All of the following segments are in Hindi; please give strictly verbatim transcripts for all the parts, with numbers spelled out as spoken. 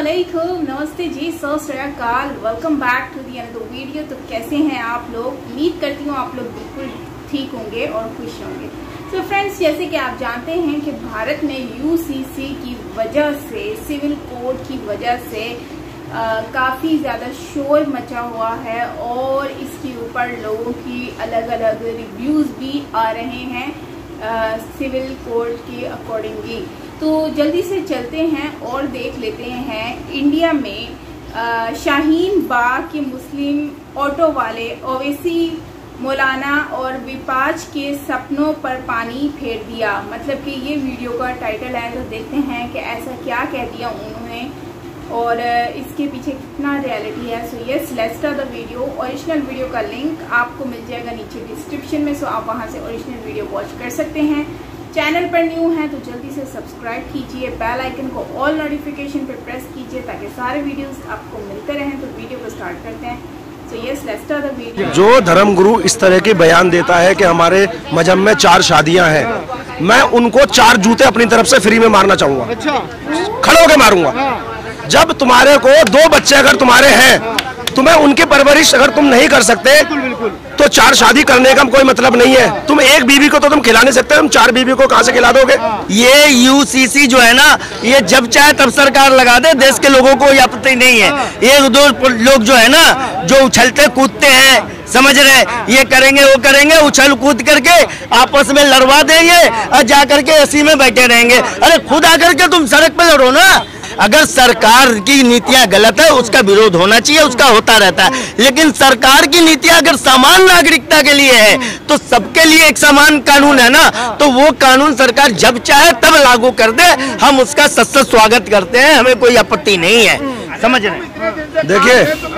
अस्सलामुअलैकुम, नमस्ते जी, सत श्री अकाल। Welcome back to the another video. तो कैसे हैं आप लोग? उम्मीद करती हूँ आप लोग बिल्कुल ठीक होंगे और खुश होंगे। तो फ्रेंड्स, जैसे कि आप जानते हैं कि भारत में यूसीसी की वजह से, सिविल कोड की वजह से आ, काफ़ी ज़्यादा शोर मचा हुआ है और इसके ऊपर लोगों की अलग अलग रिव्यूज़ भी आ रहे हैं आ, सिविल कोड के अकॉर्डिंगली। तो जल्दी से चलते हैं और देख लेते हैं इंडिया में आ, शाहीन बाग के मुस्लिम ऑटो वाले ओवैसी मौलाना और विपाज के सपनों पर पानी फेर दिया। मतलब कि ये वीडियो का टाइटल है, तो देखते हैं कि ऐसा क्या कह दिया उन्होंने और इसके पीछे कितना रियलिटी है। So yes, let's start the video. Original video का लिंक आपको मिल जाएगा नीचे डिस्क्रिप्शन में, सो आप वहां से ओरिजिनल वीडियो वॉच कर सकते हैं। चैनल पर न्यू हैं तो जल्दी से सब्सक्राइब कीजिए, बेल आइकन को ऑल नोटिफिकेशन पे प्रेस कीजिए ताकि सारे वीडियोस आपको मिलते रहें। तो वीडियो को स्टार्ट करते हैं। So yes, let's start the video. जो धर्मगुरु इस तरह के बयान देता है कि हमारे मजहब में चार शादियां हैं, मैं उनको चार जूते अपनी तरफ से फ्री में मारना चाहूंगा। अच्छा, खड़े होकर मारूंगा। जब तुम्हारे को दो बच्चे अगर तुम्हारे हैं, तुम्हें उनकी परवरिश अगर तुम नहीं कर सकते तो चार शादी करने का कोई मतलब नहीं है। तुम एक बीवी को तो तुम खिला नहीं सकते, तुम चार बीवी को कहां से खिला दोगे? ये यूसीसी जो है ना, ये जब चाहे तब सरकार लगा दे, देश के लोगों को ये आपत्ति नहीं है। एक दो लोग जो है ना, जो उछलते कूदते हैं, समझ रहे, ये करेंगे वो करेंगे, उछल कूद करके आपस में लड़वा देंगे और जा करके एसी में बैठे रहेंगे। अरे खुद आकर के तुम सड़क पे लड़ो ना। अगर सरकार की नीतियां गलत है उसका विरोध होना चाहिए, उसका होता रहता है। लेकिन सरकार की नीतियां अगर समान नागरिकता के लिए है तो सबके लिए एक समान कानून है ना, तो वो कानून सरकार जब चाहे तब लागू कर दे, हम उसका सशक्त स्वागत करते हैं, हमें कोई आपत्ति नहीं है। समझ रहे? देखिए,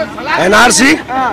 एनआरसी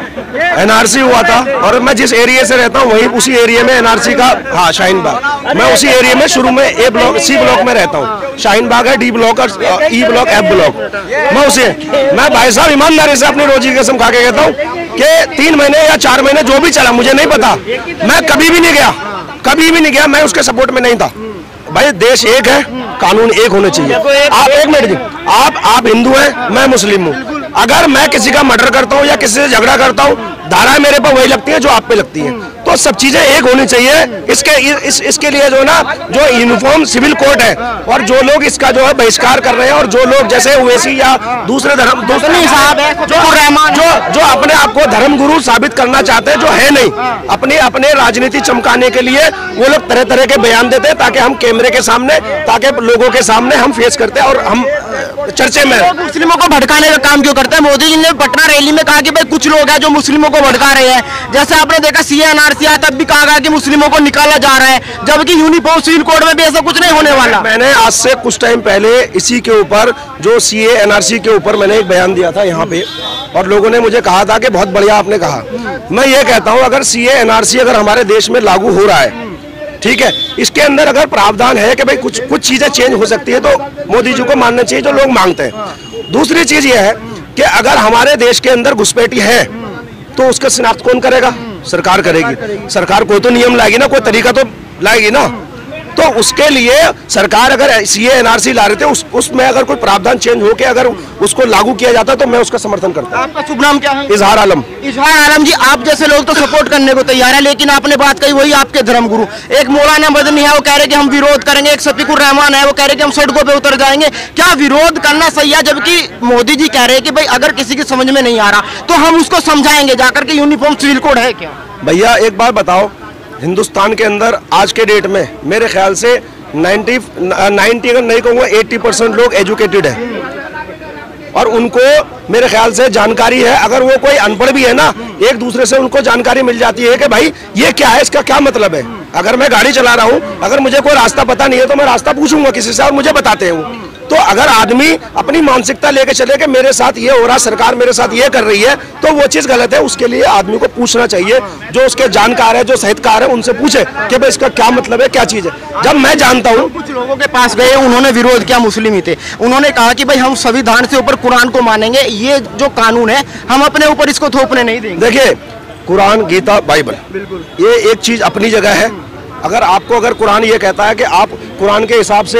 एनआरसी हुआ था और मैं जिस एरिया से रहता हूँ वहीं उसी एरिया में एनआरसी का, हाँ शाहीन बाग, मैं उसी एरिया में शुरू में ए ब्लॉक सी ब्लॉक में रहता हूँ। शाहीन बाग है, डी ब्लॉक और ई ब्लॉक, एफ ब्लॉक, मैं उसे मैं भाई साहब ईमानदारी से अपनी रोजी कसम खा के कहता हूँ कि तीन महीने या चार महीने जो भी चला मुझे नहीं पता, मैं कभी भी नहीं गया, कभी भी नहीं गया, मैं उसके सपोर्ट में नहीं था। भाई देश एक है, कानून एक होने चाहिए। आप एक मिनट, आप आप हिंदू हैं, मैं मुस्लिम हूँ। अगर मैं किसी का मर्डर करता हूँ या किसी से झगड़ा करता हूँ, धाराएं मेरे पर वही लगती है जो आप पे लगती हैं। तो सब चीजें एक होनी चाहिए। इसके इस, इसके लिए जो ना, जो यूनिफॉर्म सिविल कोड है और जो लोग इसका जो है बहिष्कार कर रहे हैं और जो लोग जैसे ओवैसी या दूसरे धर्म दूसरे साहब है जो जो जो अपने आप को धर्मगुरु साबित करना चाहते हैं, जो है नहीं, अपने अपने राजनीति चमकाने के लिए वो लोग तरह तरह के बयान देते हैं ताकि हम कैमरे के सामने, ताकि लोगों के सामने हम फेस करते हैं और हम चर्चे में। मुस्लिमों को भड़काने का काम क्यों करते हैं? मोदी जी ने पटना रैली में कहा कि भाई कुछ लोग हैं जो मुस्लिमों को भड़का रहे हैं। जैसे आपने देखा सीए एनआरसी आया तब भी कहा गया कि मुस्लिमों को निकाला जा रहा है, जबकि यूनिफॉर्म सिविल कोड में भी ऐसा कुछ नहीं होने वाला। मैंने आज से कुछ टाइम पहले इसी के ऊपर, जो सीए एनआरसी के ऊपर मैंने एक बयान दिया था यहाँ पे, और लोगों ने मुझे कहा था कि बहुत बढ़िया आपने कहा। मैं ये कहता हूँ, अगर सीए एनआरसी अगर हमारे देश में लागू हो रहा है, ठीक है, इसके अंदर अगर प्रावधान है कि भाई कुछ कुछ चीजें चेंज हो सकती है, तो मोदी जी को मानना चाहिए जो लोग मांगते हैं। दूसरी चीज ये है कि अगर हमारे देश के अंदर घुसपैठी है तो उसका शिनाख्त कौन करेगा? सरकार करेगी। सरकार कोई तो नियम लाएगी ना, कोई तरीका तो लाएगी ना। तो उसके लिए सरकार अगर सीए एनआरसी ला रहे थे, उस उसमें अगर कोई प्रावधान चेंज हो के अगर उसको लागू किया जाता तो मैं उसका समर्थन करता हूं। आपका शुभ नाम क्या है? इजहार आलम। इजहार आलम जी, आप जैसे लोग तो सपोर्ट करने को तैयार है, लेकिन आपने बात कही वही आपके धर्मगुरु। एक मौलाना मदनी है, वो कह रहे कि हम विरोध करेंगे। एक शफीकुर रहमान है, वो कह रहे कि हम सड़कों पे उतर जाएंगे। क्या विरोध करना सही है? जबकि मोदी जी कह रहे हैं कि भाई अगर किसी की समझ में नहीं आ रहा तो हम उसको समझाएंगे जाकर के यूनिफॉर्म सिविल कोड है क्या? भैया एक बात बताओ, हिंदुस्तान के अंदर आज के डेट में मेरे ख्याल से नाइन्टी नाइन्टी अगर नहीं कहूँगा एट्टी परसेंट लोग एजुकेटेड है और उनको मेरे ख्याल से जानकारी है। अगर वो कोई अनपढ़ भी है ना, एक दूसरे से उनको जानकारी मिल जाती है कि भाई ये क्या है, इसका क्या मतलब है। अगर मैं गाड़ी चला रहा हूँ, अगर मुझे कोई रास्ता पता नहीं है तो मैं रास्ता पूछूंगा किसी से और मुझे बताते हैं वो। तो अगर आदमी अपनी मानसिकता लेके चले कि मेरे साथ ये हो रहा, सरकार मेरे साथ ये कर रही है, तो वो चीज गलत है। उसके लिए आदमी को पूछना चाहिए, जो उसके जानकार है, जो साहित्यकार है, उनसे पूछे कि भाई इसका क्या मतलब है, क्या चीज है। जब मैं जानता हूँ, कुछ लोगों के पास गए, उन्होंने विरोध किया, मुस्लिम ही थे, उन्होंने कहा कि भाई हम संविधान से ऊपर कुरान को मानेंगे, ये जो कानून है हम अपने ऊपर इसको थोपने नहीं देंगे। देखिए, कुरान, गीता, बाइबल, ये एक चीज अपनी जगह है। अगर आपको अगर कुरान ये कहता है कि आप कुरान के हिसाब से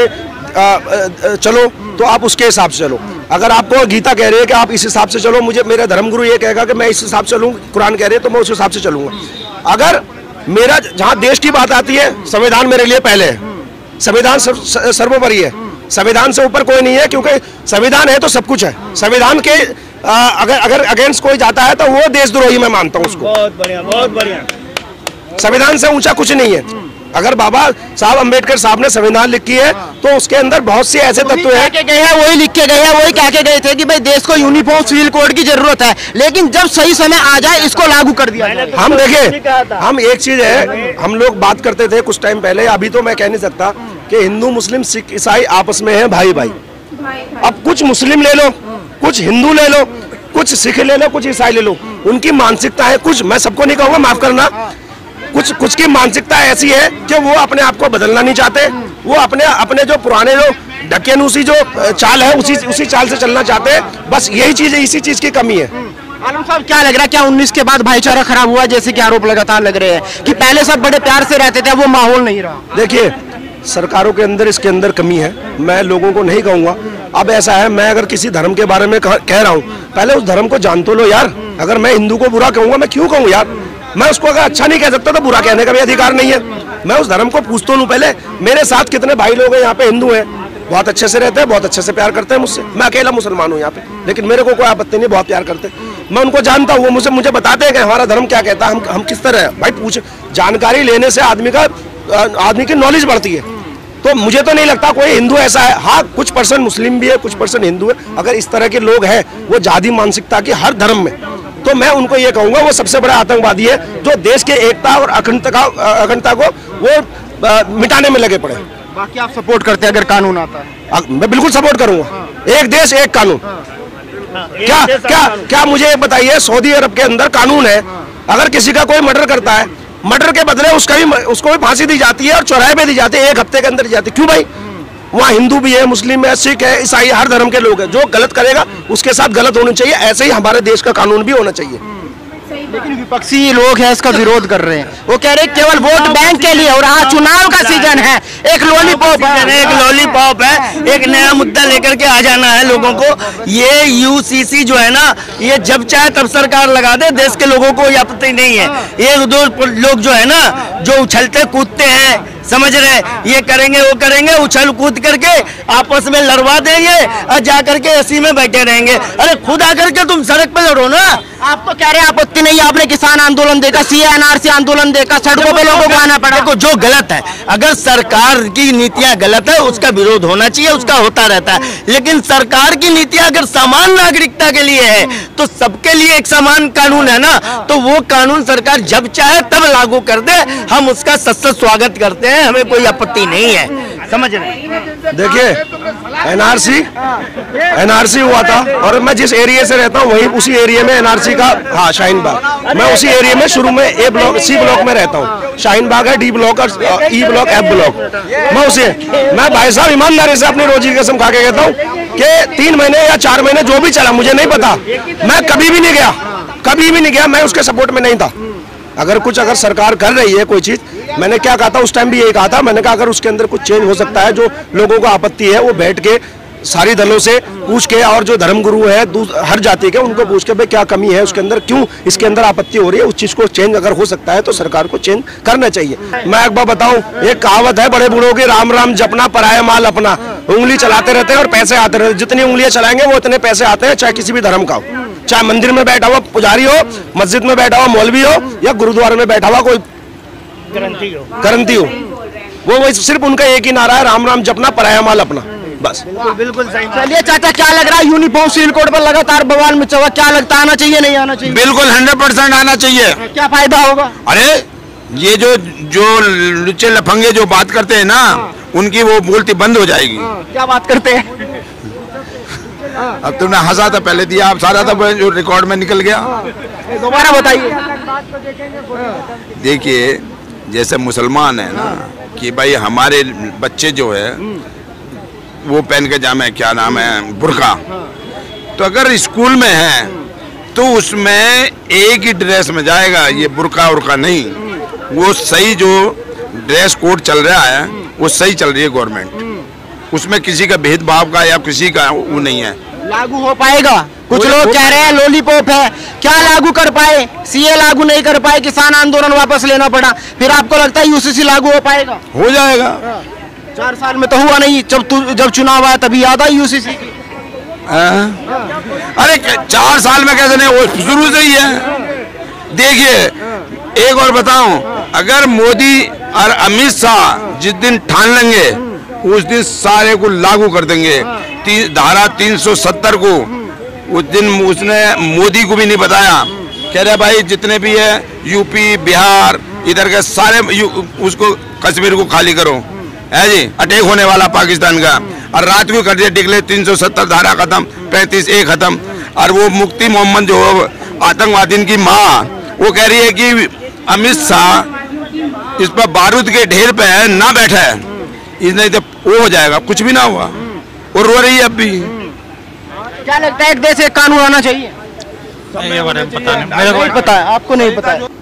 आ, आ, चलो तो आप उसके हिसाब से चलो। अगर आपको गीता कह रही है कि आप इस हिसाब से चलो, मुझे मेरा धर्मगुरु ये कहेगा कि मैं इस हिसाब से चलूँ, कुरान कह रही है तो मैं उस हिसाब से चलूंगा। अगर मेरा जहाँ देश की बात आती है, संविधान मेरे लिए पहले है, संविधान सर्वोपरि है, संविधान से ऊपर कोई नहीं है, क्योंकि संविधान है तो सब कुछ है। संविधान के आ, अगर अगर अगेंस्ट कोई जाता है तो वो देशद्रोही मैं मानता हूँ उसको। बहुत बढ़िया, बहुत बढ़िया। संविधान से ऊंचा कुछ नहीं है। अगर बाबा साहब अम्बेडकर साहब ने संविधान लिखी है तो उसके अंदर बहुत से ऐसे तत्व हैं के गए हैं, वही लिख के गए हैं, वही कह के गए थे कि भाई देश को यूनिफॉर्म सिविल कोड की जरूरत है, लेकिन जब सही समय आ जाए इसको लागू कर दिया जाए। हम देखें, हम एक चीज है, हम लोग बात करते थे कुछ टाइम पहले, अभी तो मैं कह नहीं सकता कि हिंदू मुस्लिम सिख ईसाई आपस में है भाई भाई। अब कुछ मुस्लिम ले लो, कुछ हिंदू ले लो, कुछ सिख ले लो, कुछ ईसाई ले लो, उनकी मानसिकता है कुछ, मैं सबको नहीं कहूँगा, माफ करना, कुछ कुछ की मानसिकता ऐसी है कि वो अपने आप को बदलना नहीं चाहते, वो अपने अपने जो पुराने जो ढकेनुसी जो चाल है उसी उसी चाल से चलना चाहते हैं। बस यही चीज है, इसी चीज की कमी है। आलम साहब, क्या लग रहा है, क्या उन्नीस के बाद भाईचारा खराब हुआ, जैसे कि आरोप लगातार लग रहे हैं कि पहले सब बड़े प्यार से रहते थे, वो माहौल नहीं रहा? देखिए, सरकारों के अंदर इसके अंदर कमी है, मैं लोगों को नहीं कहूँगा। अब ऐसा है, मैं अगर किसी धर्म के बारे में कह रहा हूँ, पहले उस धर्म को जान तो लो यार। अगर मैं हिंदू को बुरा कहूँगा, मैं क्यों कहूँ यार? मैं उसको अगर अच्छा नहीं कह सकता तो बुरा कहने का भी अधिकार नहीं है। मैं उस धर्म को पूछ तो लूँ पहले। मेरे साथ कितने भाई लोग हैं यहाँ पे, हिंदू हैं, बहुत अच्छे से रहते हैं, बहुत अच्छे से प्यार करते हैं मुझसे। मैं अकेला मुसलमान हूँ यहाँ पे, लेकिन मेरे को कोई आपत्ति नहीं, बहुत प्यार करते हैं। मैं उनको जानता हूँ, वो मुझे मुझे बताते हैं कि हमारा धर्म क्या कहता है, हम हम किस तरह है। भाई पूछ, जानकारी लेने से आदमी का आदमी की नॉलेज बढ़ती है। तो मुझे तो नहीं लगता कोई हिंदू ऐसा है। हाँ, कुछ परसेंट मुस्लिम भी है, कुछ परसेंट हिंदू है। अगर इस तरह के लोग हैं, वो जाति मानसिकता की हर धर्म में, तो मैं उनको ये कहूंगा वो सबसे बड़ा आतंकवादी है, जो देश के एकता और अखंडता अखंडता को वो मिटाने में लगे पड़े। बाकी आप सपोर्ट करते हैं अगर कानून आता है? मैं बिल्कुल सपोर्ट करूंगा। एक देश एक कानून। क्या क्या क्या मुझे एक बताइए, सऊदी अरब के अंदर कानून है, अगर किसी का कोई मर्डर करता है, मर्डर के बदले उसका भी उसको भी फांसी दी जाती है और चौराहे पे दी जाती है, एक हफ्ते के अंदर दी जाती है। क्यों भाई? वहाँ हिंदू भी है, मुस्लिम है, सिख है, ईसाई, हर धर्म के लोग हैं। जो गलत करेगा उसके साथ गलत होना चाहिए। ऐसे ही हमारे देश का कानून भी होना चाहिए। लेकिन विपक्षी लोग हैं इसका विरोध कर रहे हैं, वो कह रहे हैं केवल वोट बैंक के लिए, और हाँ चुनाव का सीजन है, एक लॉलीपॉप है, एक लॉलीपॉप है, एक नया मुद्दा लेकर के आ जाना है लोगों को। ये यूसीसी जो है ना, ये जब चाहे तब सरकार लगा दे, देश के लोगों को आपत्ति नहीं है। एक दो लोग जो है ना, जो उछलते कूदते हैं, समझ रहे, ये करेंगे वो करेंगे, उछल कूद करके आपस में लड़वा देंगे और जाकर के एसी में बैठे रहेंगे। अरे खुद आकर के तुम सड़क पे लड़ो ना। आप तो कह रहे हैं आपत्ति नहीं, आपने किसान आंदोलन देखा, सी एनआरसी आंदोलन देखा, सड़कों पे लोगों को आना पड़ा। देखो, जो गलत है, अगर सरकार की नीतियां गलत है उसका विरोध होना चाहिए, उसका होता रहता है। लेकिन सरकार की नीतियां अगर समान नागरिकता के लिए है तो सबके लिए एक समान कानून है ना, तो वो कानून सरकार जब चाहे तब लागू कर दे, हम उसका सशक्त स्वागत करते हैं, हमें कोई आपत्ति नहीं है। समझ रहे? देखिए, एनआरसी एनआरसी हुआ था और मैं जिस एरिया से रहता हूँ वही उसी एरिया में एनआरसी का, हाँ शाहीन बाग, मैं उसी एरिया में शुरू में ए ब्लॉक सी ब्लॉक में रहता हूँ। शाहीन बाग है, डी ब्लॉक और ई ब्लॉक, एफ ब्लॉक, मैं उसे मैं भाई साहब ईमानदारी से अपनी रोजी की कसम खा के कहता हूँ कि तीन महीने या चार महीने जो भी चला मुझे नहीं पता, मैं कभी भी नहीं गया, कभी भी नहीं गया, मैं उसके सपोर्ट में नहीं था। अगर कुछ अगर सरकार कर रही है कोई चीज, मैंने क्या कहा था उस टाइम भी यही कहा था, मैंने कहा अगर उसके अंदर कुछ चेंज हो सकता है, जो लोगों को आपत्ति है वो बैठ के सारी दलों से पूछ के, और जो धर्मगुरु है हर जाति के, उनको पूछ के भाई क्या कमी है उसके अंदर, क्यों इसके अंदर आपत्ति हो रही है, उस चीज को चेंज अगर हो सकता है तो सरकार को चेंज करना चाहिए। मैं एक बार बताऊं, एक कहावत है बड़े बूढ़ों की, राम राम जपना पराया माल अपना। उंगली चलाते रहते हैं और पैसे आते रहते हैं, जितनी उंगलियां चलाएंगे वो उतने पैसे आते हैं, चाहे किसी भी धर्म का हो, चाहे मंदिर में बैठा हुआ पुजारी हो, मस्जिद में बैठा हुआ मौलवी हो, या गुरुद्वारे में बैठा हुआ कोई करंती हो, वो वही सिर्फ उनका एक ही नारा है, राम राम जपना पराया माल अपना, बस। बिल्कुल सही। चलिए चाचा, क्या लग रहा है यूनिफॉर्म सिविल कोड पर लगातार बवाल मचा हुआ, क्या लगता है आना चाहिए नहीं आना चाहिए? बिल्कुल हंड्रेड परसेंट आना चाहिए। क्या फायदा होगा? अरे ये जो जो लुच्चे लफंगे जो बात करते हैं ना, उनकी वो बोलती बंद हो जाएगी। क्या बात करते हैं? अब तुमने हंसा था पहले दिया, आप सारा था जो रिकॉर्ड में निकल गया। दोबारा बताइए। देखिए, जैसे मुसलमान है ना कि भाई हमारे बच्चे जो है वो पहन के जामे, क्या नाम है, बुर्का, तो अगर स्कूल में है तो उसमें एक ही ड्रेस में जाएगा, ये बुर्का उर्का नहीं। वो सही जो ड्रेस कोड चल रहा है वो सही चल रही है गवर्नमेंट, उसमें किसी का भेदभाव का या किसी का वो नहीं है। लागू हो पाएगा? कुछ लोग कह रहे हैं लॉलीपॉप है, क्या लागू कर पाए? सीए लागू नहीं कर पाए, किसान आंदोलन वापस लेना पड़ा, फिर आपको लगता है यूसीसी लागू हो पाएगा? हो जाएगा। चार साल में तो हुआ नहीं, जब तु, जब चुनाव आया तभी याद आई यूसीसी। अरे चार साल में कैसे नहीं, वो शुरू से ही है। देखिए एक और बताऊं, अगर मोदी और अमित शाह जिस दिन ठान लेंगे उस दिन सारे को लागू कर देंगे। ती, धारा तीन सौ सत्तर को उस दिन उसने मोदी को भी नहीं बताया, कह रहे भाई जितने भी है यूपी बिहार इधर के सारे उसको कश्मीर को खाली करो, है जी, अटैक होने वाला पाकिस्तान का। और रात को कर दिया डिक्लेयर, तीन सौ सत्तर धारा खत्म, पैंतीस ए खत्म। और वो मुफ्ती मोहम्मद जो आतंकवादी की माँ, वो कह रही है कि अमित शाह इस पर बारूद के ढेर पे है ना बैठा है, इसने तो वो हो जाएगा, कुछ भी ना हुआ। और रो रही है अब भी। क्या लगता है एक देश एक कानून आना चाहिए? ये बारे में पता नहीं, मेरे को नहीं पता है, आपको नहीं पता है।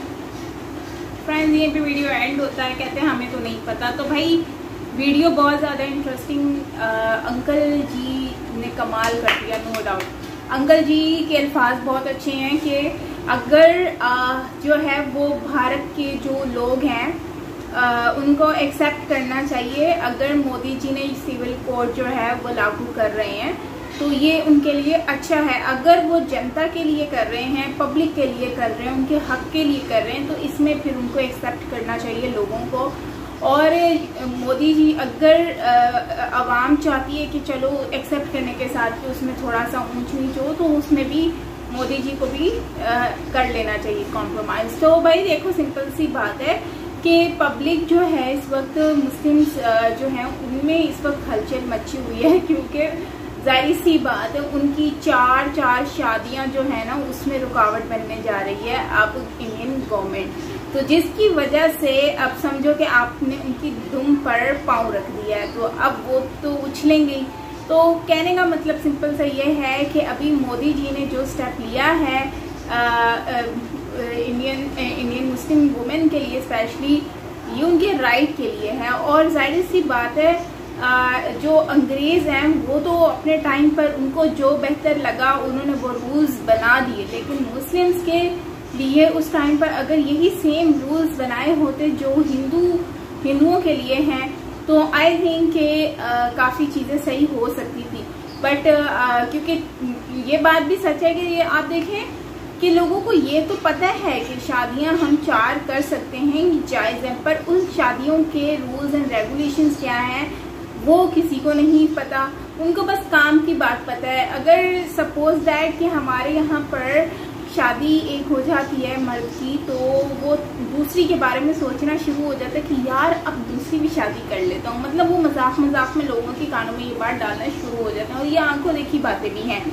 फ्रेंड्स ये पे वीडियो एंड होता है, कहते हैं हमें तो नहीं पता। तो भाई वीडियो बहुत ज़्यादा इंटरेस्टिंग, अंकल जी ने कमाल कर दिया, नो डाउट। अंकल जी के अल्फाज बहुत अच्छे हैं कि अगर आ, जो है वो भारत के जो लोग हैं आ, उनको एक्सेप्ट करना चाहिए। अगर मोदी जी ने सिविल कोड जो है वो लागू कर रहे हैं तो ये उनके लिए अच्छा है। अगर वो जनता के लिए कर रहे हैं, पब्लिक के लिए कर रहे हैं, उनके हक के लिए कर रहे हैं, तो इसमें फिर उनको एक्सेप्ट करना चाहिए लोगों को। और मोदी जी अगर आवाम चाहती है कि चलो एक्सेप्ट करने के साथ कि उसमें थोड़ा सा ऊंच नीच हो, तो उसमें भी मोदी जी को भी आ, कर लेना चाहिए कॉम्प्रोमाइज़। तो भाई देखो सिंपल सी बात है कि पब्लिक जो है इस वक्त, मुस्लिम्स जो हैं उनमें इस वक्त हलचल मची हुई है, क्योंकि जाहिर सी बात है उनकी चार चार शादियां जो है ना उसमें रुकावट बनने जा रही है अब इंडियन गवर्नमेंट। तो जिसकी वजह से अब समझो कि आपने उनकी दुम पर पाँव रख दिया है, तो अब वो तो उछलेंगे। तो कहने का मतलब सिंपल सा ये है कि अभी मोदी जी ने जो स्टेप लिया है इंडियन इंडियन मुस्लिम वुमेन के लिए स्पेशली, ये उनके राइट के लिए है। और जाहिर सी बात है आ, जो अंग्रेज हैं वो तो अपने टाइम पर उनको जो बेहतर लगा उन्होंने वो रूल्स बना दिए, लेकिन मुस्लिम्स के लिए उस टाइम पर अगर यही सेम रूल्स बनाए होते जो हिंदू हिंदुओं के लिए हैं तो आई थिंक के काफ़ी चीज़ें सही हो सकती थी। बट क्योंकि ये बात भी सच है कि ये आप देखें कि लोगों को ये तो पता है कि शादियां हम चार कर सकते हैं, जायज़ है, पर उन शादियों के रूल्स एंड रेगुलेशंस क्या हैं वो किसी को नहीं पता। उनको बस काम की बात पता है। अगर सपोज दैट कि हमारे यहाँ पर शादी एक हो जाती है मर्द की, तो वो दूसरी के बारे में सोचना शुरू हो जाता है कि यार अब दूसरी भी शादी कर लेता हूँ। मतलब वो मजाक मजाक में लोगों के कानों में ये बात डालना शुरू हो जाता है, और ये आंखों देखी बातें भी हैं।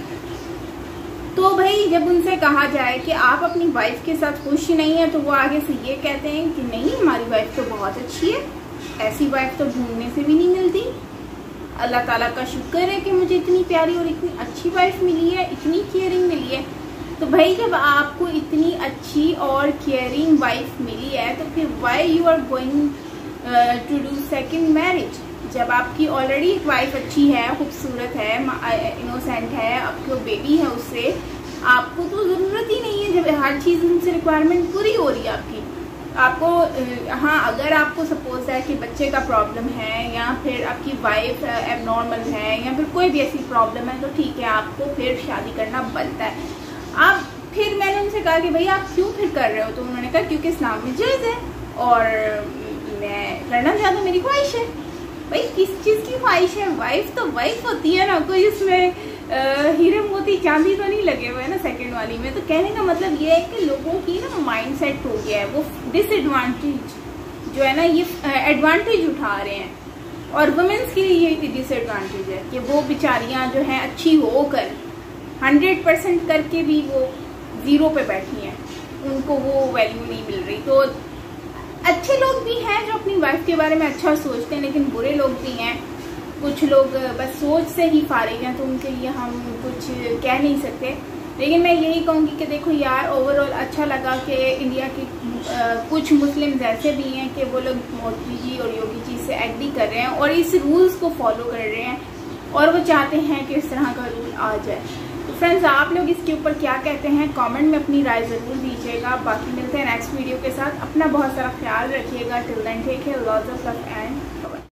तो भाई जब उनसे कहा जाए कि आप अपनी वाइफ के साथ खुश नहीं है, तो वो आगे से ये कहते हैं कि नहीं हमारी वाइफ तो बहुत अच्छी है, ऐसी वाइफ तो ढूंढने से भी नहीं मिलती। अल्लाह ताला का शुक्र है कि मुझे इतनी प्यारी और इतनी अच्छी वाइफ मिली है, इतनी केयरिंग मिली है। तो भाई जब आपको इतनी अच्छी और केयरिंग वाइफ मिली है तो फिर why you are going to do second marriage? जब आपकी ऑलरेडी एक वाइफ अच्छी है, खूबसूरत है, इनोसेंट है, आपको बेबी है, उससे आपको तो ज़रूरत ही नहीं है। जब हर चीज़ उनसे रिक्वायरमेंट पूरी हो रही है आपकी, आपको हाँ अगर आपको सपोज है कि बच्चे का प्रॉब्लम है या फिर आपकी वाइफ एबनॉर्मल है या फिर कोई भी ऐसी प्रॉब्लम है, तो ठीक है आपको फिर शादी करना बनता है। आप फिर मैंने उनसे कहा कि भाई आप क्यों फिर कर रहे हो? तो उन्होंने कहा क्योंकि इस्लाम में जायज़ है और मैं करना चाहता हूँ, मेरी ख्वाहिश है। भाई किस चीज़ की ख्वाहिश है? वाइफ तो वाइफ होती है ना, कोई उसमें हीरे मोती चांदी तो नहीं लगे हुए ना सेकंड वाली में। तो कहने का मतलब ये है कि लोगों की ना माइंडसेट हो गया है, वो डिसएडवांटेज जो है ना ये एडवांटेज उठा रहे हैं, और वुमेन्स के लिए ये डिसएडवांटेज है कि वो बेचारियां जो हैं अच्छी होकर हंड्रेड परसेंट करके भी वो ज़ीरो पे बैठी हैं, उनको वो वैल्यू नहीं मिल रही। तो अच्छे लोग भी हैं जो अपनी वाइफ के बारे में अच्छा सोचते हैं, लेकिन बुरे लोग भी हैं। कुछ लोग बस सोच से ही फारिग हैं, तो उनके लिए हम कुछ कह नहीं सकते। लेकिन मैं यही कहूँगी कि देखो यार, ओवरऑल अच्छा लगा कि इंडिया के आ, कुछ मुस्लिम्स ऐसे भी हैं कि वो लोग मोदी जी और योगी जी से एग्री कर रहे हैं और इस रूल्स को फॉलो कर रहे हैं और वो चाहते हैं कि इस तरह का रूल आ जाए। तो फ्रेंड्स, आप लोग इसके ऊपर क्या कहते हैं कमेंट में अपनी राय ज़रूर दीजिएगा। बाकी मिलते हैं नेक्स्ट वीडियो के साथ। अपना बहुत सारा ख्याल रखिएगा। Till then take care, lots of love and